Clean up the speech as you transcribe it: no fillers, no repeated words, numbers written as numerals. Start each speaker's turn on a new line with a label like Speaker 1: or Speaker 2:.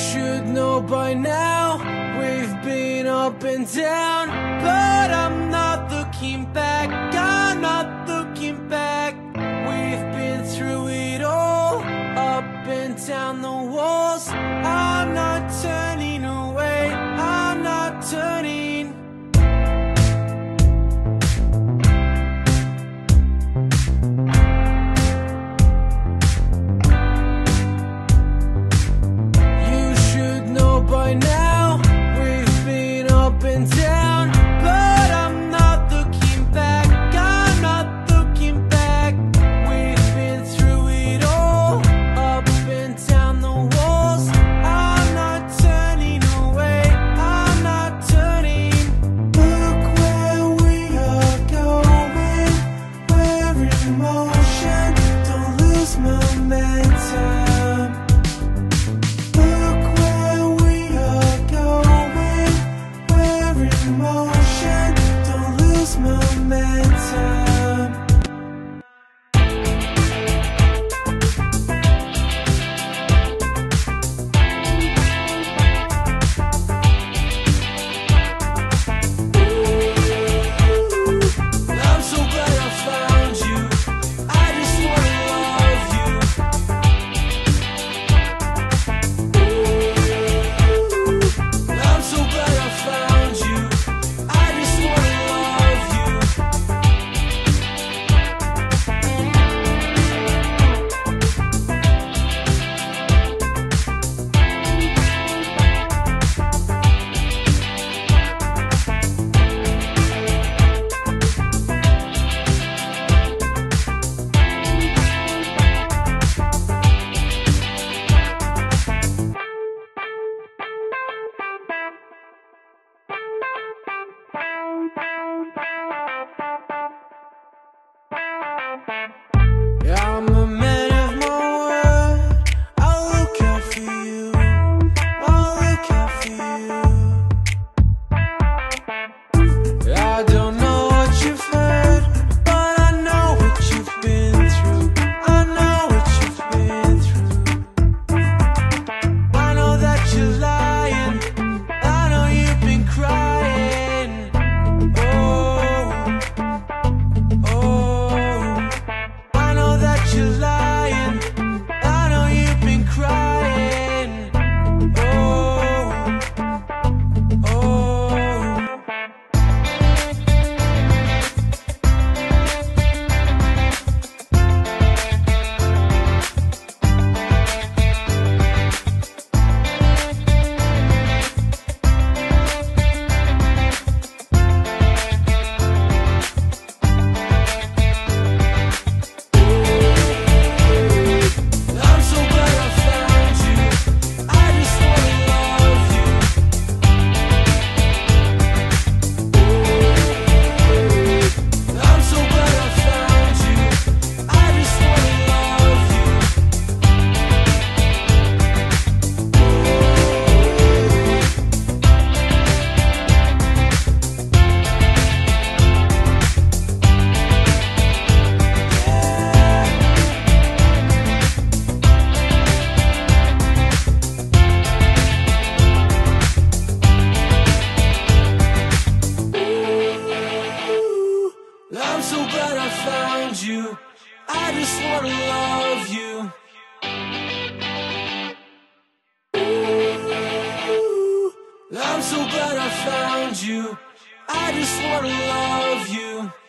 Speaker 1: should know by now, we've been up and down, but I'm not looking back, I'm not looking back. We've been through it all, up and down the walls. I'm not turning away, I'm not turning. By now, we've been up and down, but I'm not looking back, I'm not looking back. We've been through it all, up and down the walls. I'm not turning away, I'm not turning. Look where we are going, we're in motion, don't lose momentum. Motion, don't lose momentum. I'm so glad I found you. I just wanna love you. I'm so glad I found you. Yeah, I'm a man of my word. I'll look out for you, I'll look out for you. I don't know what you've heard, but I know what you've been through, I know what you've been through. I know that you're lying, I know you've been crying. You're lying, I know you've been crying. I'm so glad I found you. I just wanna love you. I'm so glad I found you. I just wanna love you.